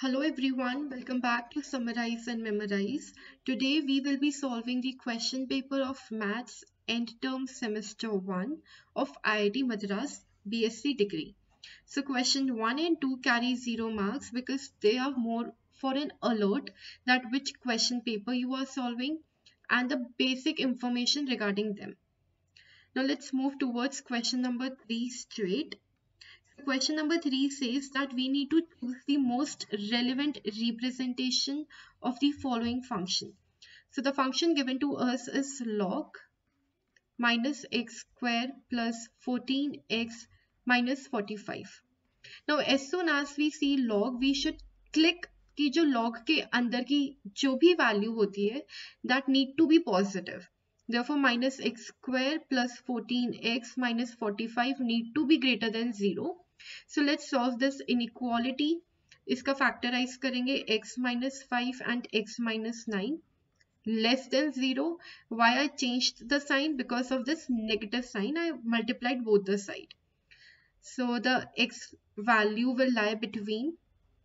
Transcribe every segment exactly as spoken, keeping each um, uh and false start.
Hello everyone, welcome back to Summarize and Memorize. Today we will be solving the question paper of Maths End Term Semester one of I I T Madras B S c degree. So question one and two carry zero marks because they are more for an alert that which question paper you are solving and the basic information regarding them. Now let's move towards question number three straight. Question number three says that we need to choose the most relevant representation of the following function. So the function given to us is log minus x square plus fourteen x minus forty-five. Now as soon as we see log, we should click कि जो log के अंदर की जो भी value होती है that need to be positive. Therefore minus x square plus fourteen x minus forty-five need to be greater than zero. So let's solve this inequality. इसका factorize करेंगे x minus five and x minus nine less than zero. Why I changed the sign? Because of this negative sign I multiplied both the side. So the x value will lie between.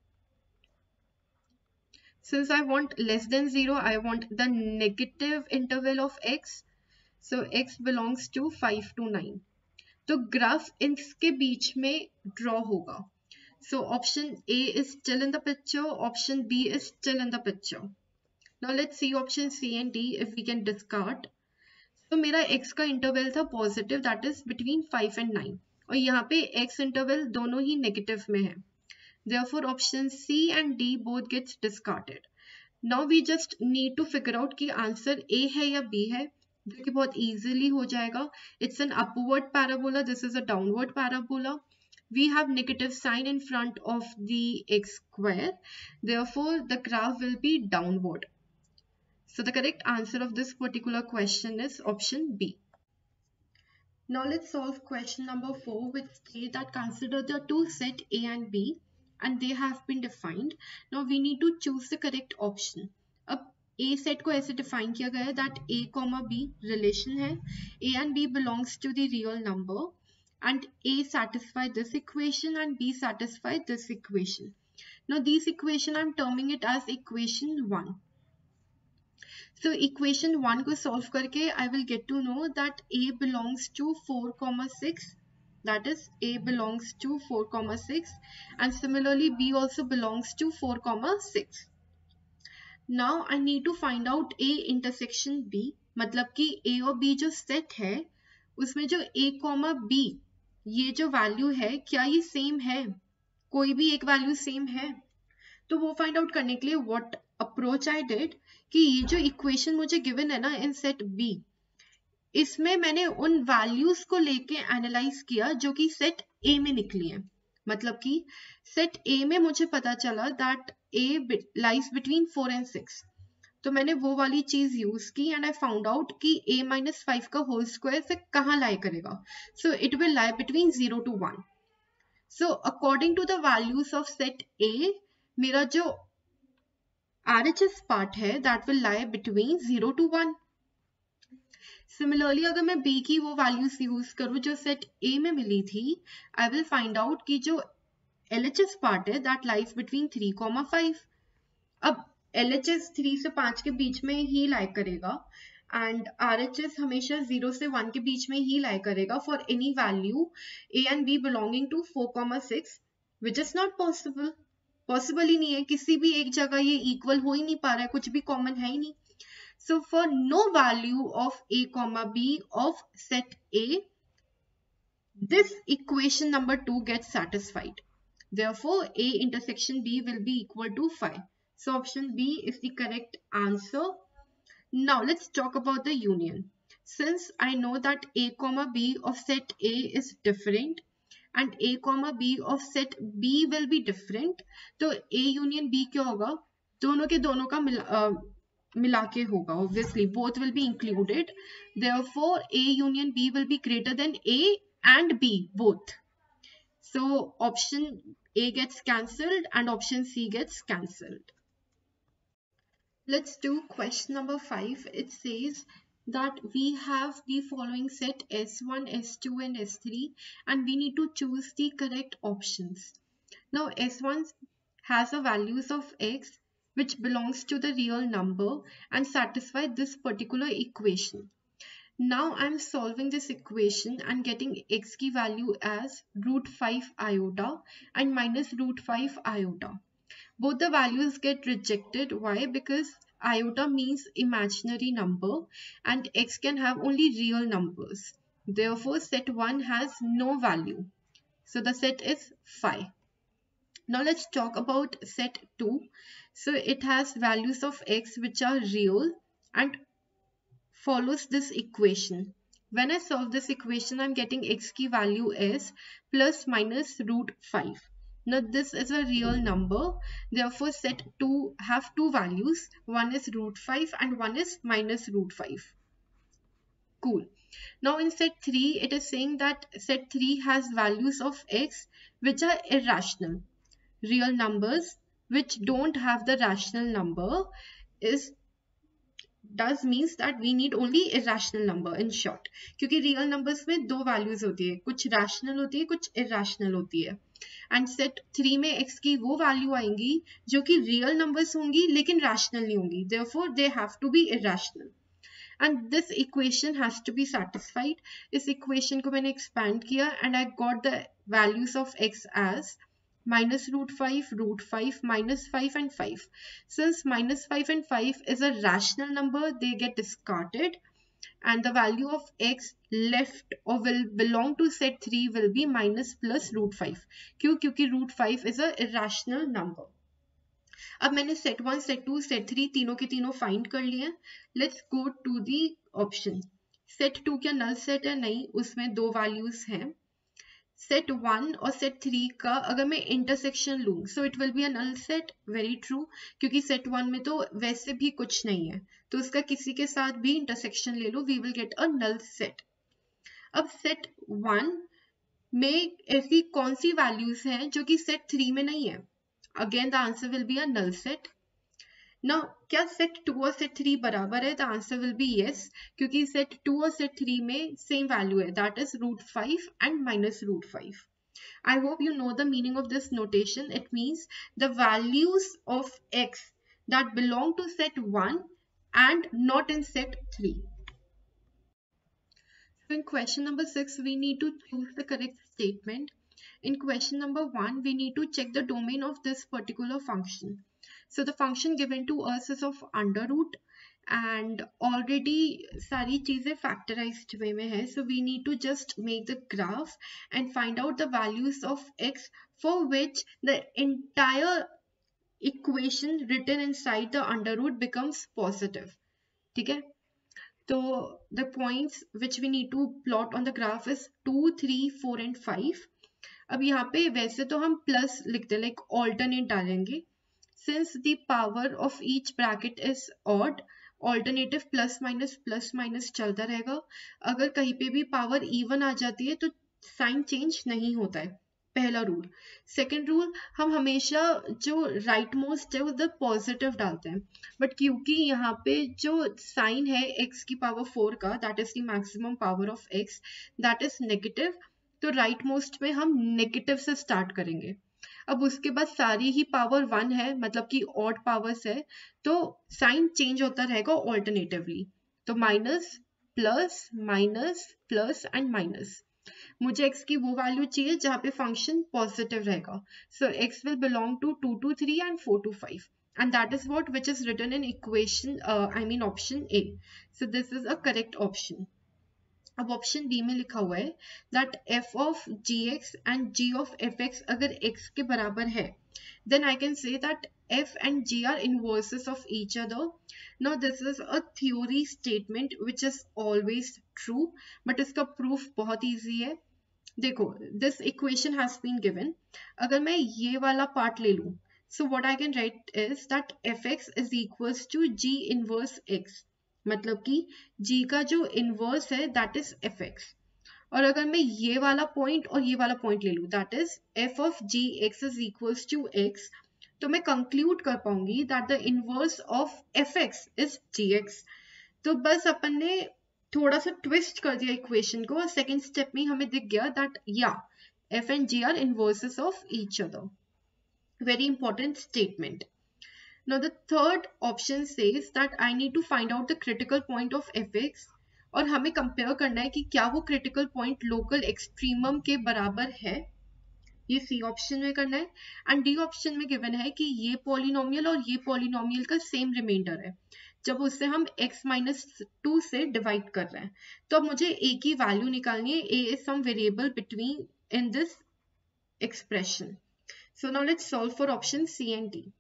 Since I want less than zero, I want the negative interval of x. So x belongs to five to nine. तो graph इसके बीच में draw होगा. So option A is still in the picture, option B is still in the picture. Now let's see option C and D if we can discard. तो मेरा x का interval था positive, that is between five and nine, और यहाँ पे x interval दोनों ही negative में है. Therefore option C and D both gets discarded. Now we just need to figure out कि आंसर A है या B है, जो कि बहुत इजीली हो जाएगा. It's an upward parabola, this is a downward parabola. We have negative sign in front of the x square, therefore the graph will be downward. So the correct answer of this particular question is option B. Now let's solve question number four, which states that consider the two set A and B and they have been defined. Now we need to choose the correct option. अब A set को ऐसे define किया गया है that A comma B relation है, A and B belongs to the real number and A satisfy this equation and B satisfy this equation. Now this equation I'm terming it as equation one. So equation one को solve करके I will get to know that A belongs to four comma six, that is A belongs to four comma six and similarly B also belongs to four comma six. Now I need to find out A intersection B, मतलब कि A और B जो set है उसमें जो A comma B ये जो value है क्या ये same है, कोई भी एक value same है. तो वो फाइंड आउट करने के लिए व्हाट अप्रोच आई डिड कि ये जो इक्वेशन मुझे गिवन है ना इन सेट बी, इसमें मैंने उन वैल्यूज को लेके एनालाइज किया जो कि सेट ए में निकली है. मतलब कि सेट ए में मुझे पता चला that a lies between four and six, तो मैंने वो वाली चीज यूज की एंड आई फाउंड आउट कि ए माइनस फाइव का होल स्क्वायर फिर कहाँ लाई करेगा. So it will lie between zero to one. So according to the values of set A मेरा जो R H S पार्ट है that will lie between zero to one. Similarly अगर मैं B की वो वैल्यूज यूज करूँ जो set A में मिली थी, I will find out कि जो L H S पार्ट है that lies between three comma five. अब L H S थ्री से पाँच के बीच में ही लाई करेगा and R H S हमेशा zero से one के बीच में ही लाई करेगा for any value A and B belonging to four comma six, which is not possible. Possible ही नहीं है, किसी भी एक जगह ये इक्वल हो ही नहीं पा रहा है, कुछ भी कॉमन है ही नहीं. So for no value of a comma b of set A this equation number two gets satisfied. Therefore A intersection B will be equal to five. So option B is the correct answer. Now let's talk about the union. Since I know that A comma B of set A is different and A comma B of set B will be different, तो A union B क्या होगा, दोनों के दोनों का मिला uh, मिला के होगा. Obviously both will be included, therefore A union B will be greater than A and B both. So option A gets cancelled and option C gets cancelled. Let's do question number five. It says that we have the following set S one, S two and S three and we need to choose the correct options. Now S one has a values of x which belongs to the real number and satisfy this particular equation. Now I'm solving this equation and getting x की value as root five iota and minus root five iota. Both the values get rejected. Why? Because iota means imaginary number and x can have only real numbers. Therefore, set one has no value. So the set is five. Now let's talk about set two. So it has values of x which are real and follows this equation. When I solve this equation, I'm getting x की value is plus minus root five. Now this is a real number. Therefore, set two have two values. One is root five and one is minus root five. Cool. Now in set three, it is saying that set three has values of x which are irrational. Real numbers which don't have the rational number is does means that we need only irrational number in short. क्योंकि real numbers में दो values होती है, कुछ rational होती है, कुछ irrational होती है. And set three में x की वो value आएंगी जो कि real numbers होंगी लेकिन rational नहीं होंगी. Therefore, they have to be irrational. And this equation has to be satisfied. इस equation को मैंने expand किया and I got the values of x as minus root five, root five, minus five and five. Since minus five and five is a rational number, they get discarded and the value of x left or will belong to set three will be minus plus root five. क्यों? क्योंकि root five is a irrational number. अब मैंने set one, set two, set three तीनों के तीनों find कर लिए. Let's go to the option. set two क्या null set है? नहीं, उसमें दो values हैं. set one और set three का अगर मैं intersection लूँ, so it will be a null set. Very true. क्योंकि set one में तो वैसे भी कुछ नहीं है, तो उसका किसी के साथ भी intersection ले लो, we will get a null set. अब set one में ऐसी कौन सी values हैं जो कि set three में नहीं है? Again, the answer will be a null set. Now, क्या set two और set three बराबर है? The answer will be yes, क्योंकि set two और set three में same value है, that is root five and minus root five. I hope you know the meaning of this notation. It means the values of x that belong to set one and not in set three. So in question number six, we need to choose the correct statement. In question number one, we need to check the domain of this particular function. So the function given to us is of under root and already सारी चीजें factorized way में है. So we need to just make the graph and find out the values of x for which the entire equation written inside the under root becomes positive. ठीक है? So the points which we need to plot on the graph is two, three, four and five. अब यहाँ पे वैसे तो हम plus लिखते हैं, like alternate डालेंगे. Since the power of each bracket is odd, alternative plus minus plus minus चलता रहेगा. अगर कहीं पे भी power even आ जाती है तो sign change नहीं होता है. पहला रूल. सेकेंड रूल, हम हमेशा जो राइट मोस्ट है उधर पॉजिटिव डालते हैं, बट क्योंकि यहाँ पे जो साइन है x की पावर फोर का, that is the maximum power of x, that is negative, तो राइट मोस्ट में हम नेगेटिव से स्टार्ट करेंगे. अब उसके बाद सारी ही पावर वन है, मतलब कि ऑड पावर्स है, तो साइन चेंज होता रहेगा ऑल्टरनेटिवली. तो minus plus minus plus and minus. मुझे x की वो वैल्यू चाहिए जहाँ पे फंक्शन पॉजिटिव रहेगा. So x will belong to two to three and four to five, and that is what which is written in equation uh, I mean option A. So this is a correct option. अब option B में लिखा हुआ है that f of gx and g of fx अगर x के बराबर है, then I can say that f and g are inverses of each other. Now this is a theory statement which is always true, but इसका proof बहुत easy है. देखो, this equation has been given. अगर मैं ये वाला part ले लूँ, so what I can write is that fx is equals to g inverse x. मतलब कि g का जो इनवर्स है दैट इज fx. और अगर मैं ये वाला पॉइंट और ये वाला पॉइंट ले लूँ, that is f of gx is equals to x, तो मैं कंक्लूड कर पाऊंगी that the inverse of fx is gx. तो बस अपन ने थोड़ा सा ट्विस्ट कर दिया इक्वेशन को, सेकेंड स्टेप में हमें दिख गया दैट या f and g are inverses of each other. Very important statement. Now the third option says that I need to find out the critical point of fx, और हमें compare करना है कि क्या वो क्रिटिकल पॉइंट लोकल एक्सट्रीमम के बराबर है, ये सी ऑप्शन में करना है। एंड डी ऑप्शन में गिवन है कि ये पॉलिनोमियल और ये पॉलिनोमियल का सेम रिमाइंडर है जब उससे हम x माइनस टू से डिवाइड कर रहे हैं। तो अब मुझे a की वैल्यू निकालनी है, a is some variable between in this expression. So now let's solve for option C and D.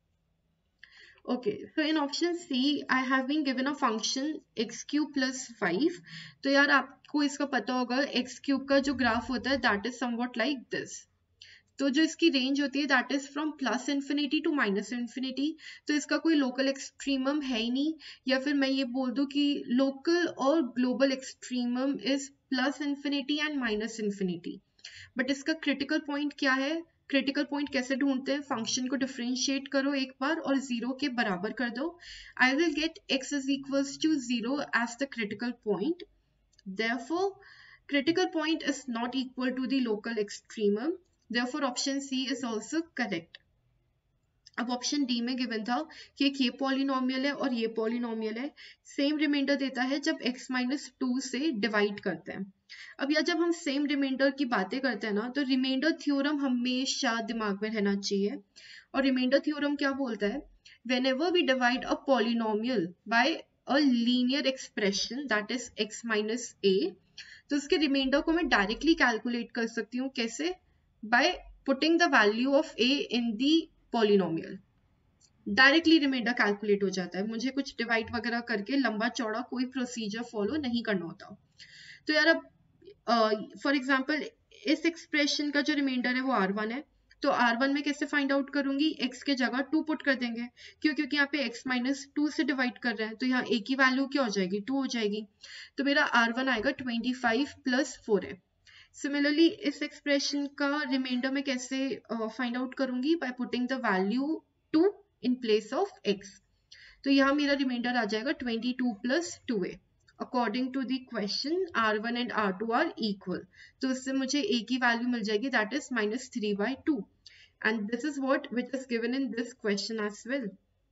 Okay, so in option C, I have been given a function x cube plus five. तो यार आपको इसका पता होगा x cube का जो graph होता है that is somewhat like this. तो जो इसकी रेंज होती है that is from plus infinity to minus infinity. तो इसका कोई लोकल एक्सट्रीमम है ही नहीं, या फिर मैं ये बोल दूं कि लोकल और global extremum is plus infinity and minus infinity. But इसका क्रिटिकल पॉइंट क्या है, क्रिटिकल पॉइंट कैसे ढूंढते हैं, फंक्शन को डिफरेंशिएट करो एक बार और जीरो के बराबर कर दो। I will get x is equals to zero as the critical point, therefore critical point is not equal to the local extremum, therefore option C is also correct. अब option D में given था कि एक ये polynomial है और ये polynomial है, सेम रिमाइंडर देता है जब x माइनस टू से डिवाइड करते हैं। अब या जब हम सेम रिमाइंडर की बातें करते हैं ना, तो रिमाइंडर थ्योरम हमेशा दिमाग में रहना चाहिए। और रिमाइंडर थ्योरम क्या बोलता है, whenever we divide a polynomial by a linear expression that is x minus a, तो उसके रिमाइंडर को मैं डायरेक्टली कैलकुलेट कर सकती हूँ, कैसे, by putting the value of a in the polynomial. Directly remainder calculate हो जाता है, मुझे कुछ डिवाइड वगैरह करके लंबा चौड़ा कोई प्रोसीजर फॉलो नहीं करना होता। तो यार अब फॉर एग्जाम्पल इस एक्सप्रेशन का जो रिमाइंडर है वो आर वन है, तो आर वन में कैसे फाइंड आउट करूंगी, x के जगह टू पुट कर देंगे, क्यों, क्योंकि यहाँ पे x माइनस टू से डिवाइड कर रहे हैं, तो यहाँ a की वैल्यू क्या हो जाएगी, टू हो जाएगी। तो मेरा आर वन आएगा ट्वेंटी फाइव प्लस फोर है। सिमिलरली इस एक्सप्रेशन का रिमाइंडर में कैसे फाइंड आउट करूंगी, by putting the value two in place of x। तो यहाँ मेरा रिमाइंडर आ जाएगा twenty two plus two a. According to the question R one and R two are equal, तो उससे मुझे a की वैल्यू मिल जाएगी that is minus three by two, and this is what which is given in this question as well.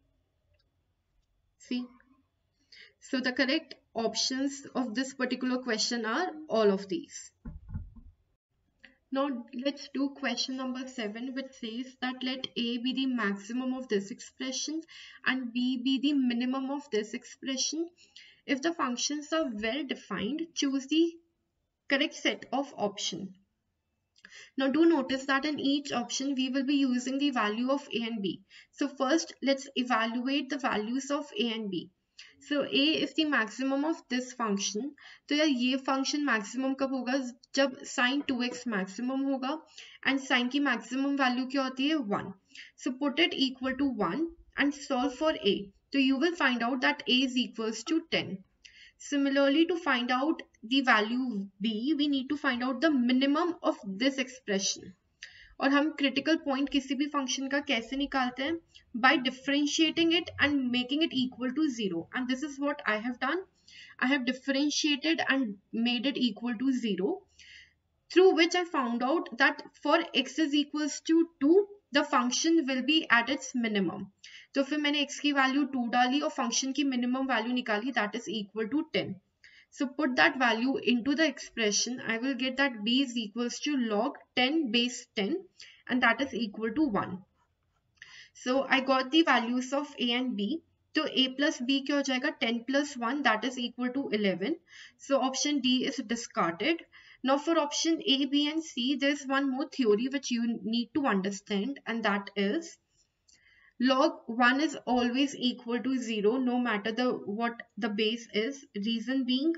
See, so the correct options of this particular question are all of these. Now let's do question number seven, which says that let a be the maximum of this expression and b be the minimum of this expression. If the functions are well defined, choose the correct set of option. Now do notice that in each option we will be using the value of a and b. So first let's evaluate the values of a and b. So a is the maximum of this function. तो यार ये function maximum कब होगा, जब sin two x maximum होगा and sin की maximum value क्या होती है, one. So put it equal to one and solve for a. So you will find out that a is equals to ten. Similarly, to find out the value b, we need to find out the minimum of this expression. और हम critical point किसी भी function का कैसे निकालते हैं, by differentiating it and making it equal to zero. And this is what I have done. I have differentiated and made it equal to zero, through which I found out that for x is equals to two, the function will be at its minimum. तो फिर मैंने x की value to डाली और function की minimum value निकाली, that is equal to ten. So put that value into the expression. I will get that b is equals to log ten base ten, and that is equal to one. So I got the values of a and b. तो a plus b क्या हो जाएगा, ten plus one, that is equal to eleven. So option D is discarded. Now for option A, B and C, there's one more theory which you need to understand, and that is log one is always equal to zero no matter the what the base is. Reason being,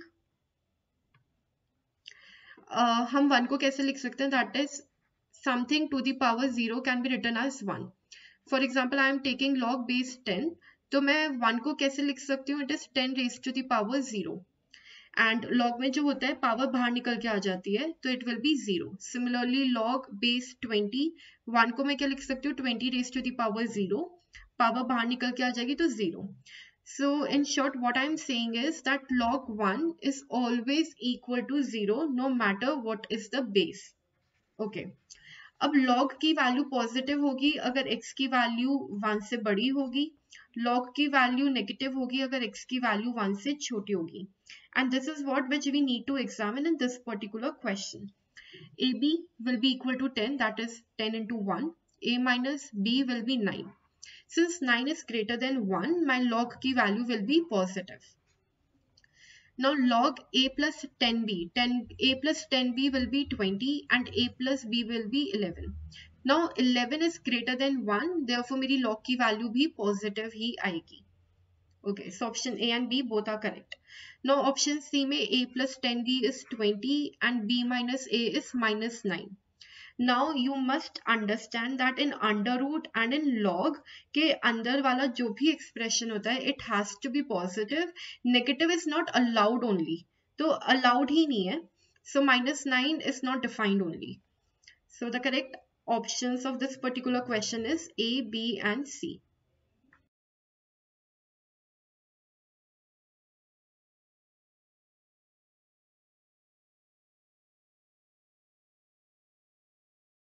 uh, हम one को कैसे लिख सकते हैं, that is something to the power zero can be written as one. For example, I am taking log base ten, तो मैं one को कैसे लिख सकती हूँ, it is ten raised to the power zero. And log में जो होता है पावर बाहर निकल के आ जाती है, तो it will be zero. Similarly log base twenty, one को मैं क्या लिख सकती हूँ, twenty raise to the power zero, power बाहर निकल के आ जाएगी तो zero. So in short what I am saying is that log one is always equal to zero no matter what is the base. Okay, अब log की value positive होगी अगर x की वैल्यू वन से बड़ी होगी, log की value negative होगी अगर x की वैल्यू वन से छोटी होगी. And this is what which we need to examine in this particular question. A B will be equal to ten, that is ten into one. A minus B will be nine. Since nine is greater than one, my log की value will be positive. Now log A plus ten B, ten, A plus ten B will be twenty and A plus B will be eleven. Now eleven is greater than one, therefore मेरी log की value भी positive ही आएगी. Okay, so option A and B both are correct. Now option C में A plus ten B is twenty and B minus A is minus nine. Now you must understand that in under root and in log के अंदर वाला जो भी expression होता है it has to be positive. Negative is not allowed only. तो allowed ही नहीं है. So minus nine is not defined only. So the correct options of this particular question is A, B and C.